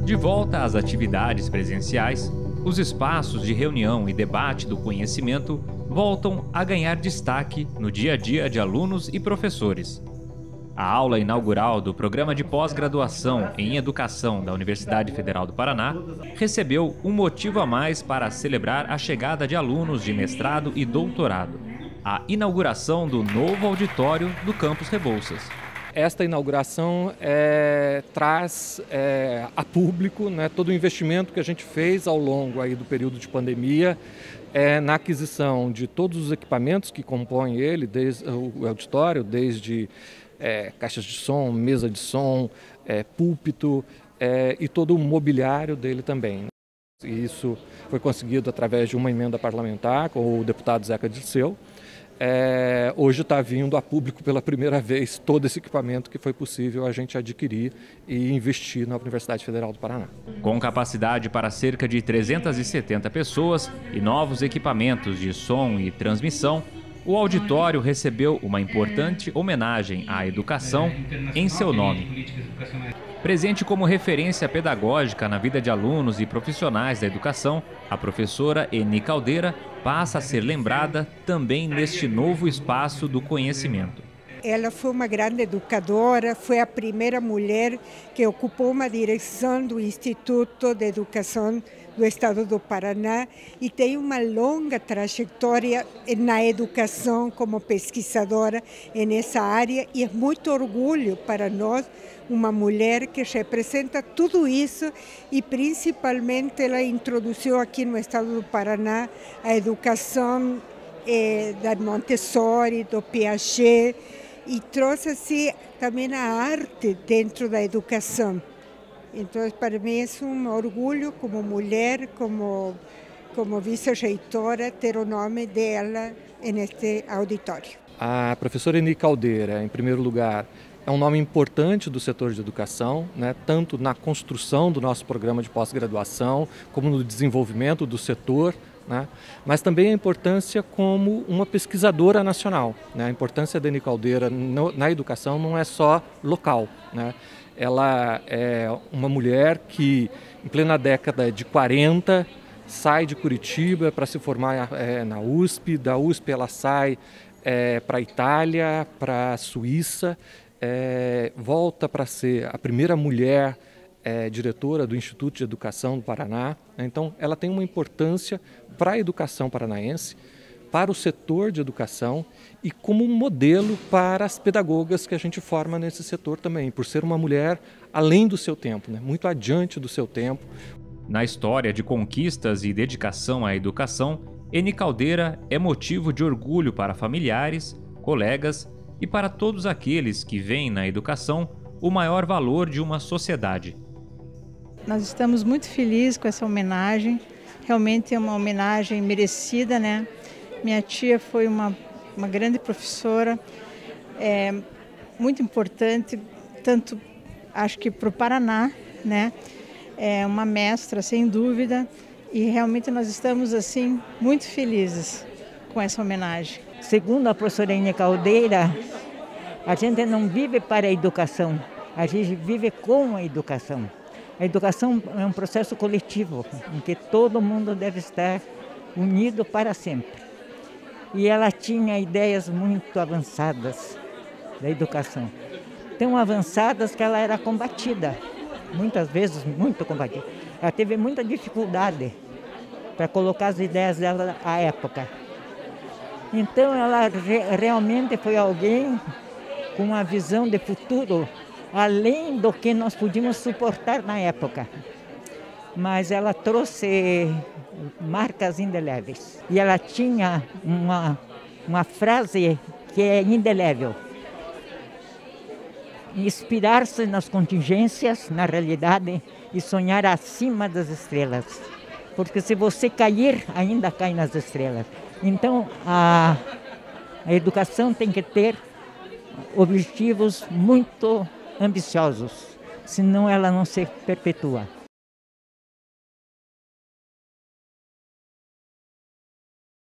De volta às atividades presenciais, os espaços de reunião e debate do conhecimento voltam a ganhar destaque no dia a dia de alunos e professores. A aula inaugural do Programa de Pós-Graduação em Educação da Universidade Federal do Paraná recebeu um motivo a mais para celebrar a chegada de alunos de mestrado e doutorado: a inauguração do novo auditório do Campus Rebouças. Esta inauguração traz a público, né, todo o investimento que a gente fez ao longo aí do período de pandemia na aquisição de todos os equipamentos que compõem ele, desde o auditório, desde caixas de som, mesa de som, púlpito e todo o mobiliário dele também. E isso foi conseguido através de uma emenda parlamentar com o deputado Zeca Dirceu. Hoje está vindo a público pela primeira vez todo esse equipamento que foi possível a gente adquirir e investir na Universidade Federal do Paraná. Com capacidade para cerca de 370 pessoas e novos equipamentos de som e transmissão, o auditório recebeu uma importante homenagem à educação em seu nome. Presente como referência pedagógica na vida de alunos e profissionais da educação, a professora Eni Caldeira passa a ser lembrada também neste novo espaço do conhecimento. Ela foi uma grande educadora, foi a primeira mulher que ocupou uma direção do Instituto de Educação do Estado do Paraná e tem uma longa trajetória na educação como pesquisadora nessa área, e é muito orgulho para nós uma mulher que representa tudo isso, e principalmente ela introduziu aqui no Estado do Paraná a educação da Montessori, do Piaget, e trouxe assim, também a arte dentro da educação. Então, para mim, é um orgulho como mulher, como vice-reitora, ter o nome dela neste auditório. A professora Eni Caldeira, em primeiro lugar, é um nome importante do setor de educação, né, tanto na construção do nosso programa de pós-graduação, como no desenvolvimento do setor, né, mas também a importância como uma pesquisadora nacional, né. A importância da Eni Caldeira na educação não é só local, né. Ela é uma mulher que, em plena década de 40, sai de Curitiba para se formar na USP. Da USP ela sai para a Itália, para a Suíça, volta para ser a primeira mulher diretora do Instituto de Educação do Paraná. Então, ela tem uma importância para a educação paranaense, para o setor de educação e como um modelo para as pedagogas que a gente forma nesse setor também, por ser uma mulher além do seu tempo, né? Muito adiante do seu tempo. Na história de conquistas e dedicação à educação, Eni Caldeira é motivo de orgulho para familiares, colegas e para todos aqueles que veem na educação o maior valor de uma sociedade. Nós estamos muito felizes com essa homenagem, realmente é uma homenagem merecida, né? Minha tia foi uma grande professora, muito importante, tanto acho que para o Paraná, né? É uma mestra, sem dúvida, e realmente nós estamos assim muito felizes com essa homenagem. Segundo a professora Eni Caldeira, a gente não vive para a educação, a gente vive com a educação. A educação é um processo coletivo, em que todo mundo deve estar unido para sempre. E ela tinha ideias muito avançadas da educação. Tão avançadas que ela era combatida, muitas vezes muito combatida. Ela teve muita dificuldade para colocar as ideias dela à época. Então ela realmente foi alguém com uma visão de futuro além do que nós podíamos suportar na época. Mas ela trouxe marcas indeléveis. E ela tinha uma frase que é indelével: inspirar-se nas contingências, na realidade, e sonhar acima das estrelas. Porque se você cair, ainda cai nas estrelas. Então, a educação tem que ter objetivos muito ambiciosos, senão ela não se perpetua.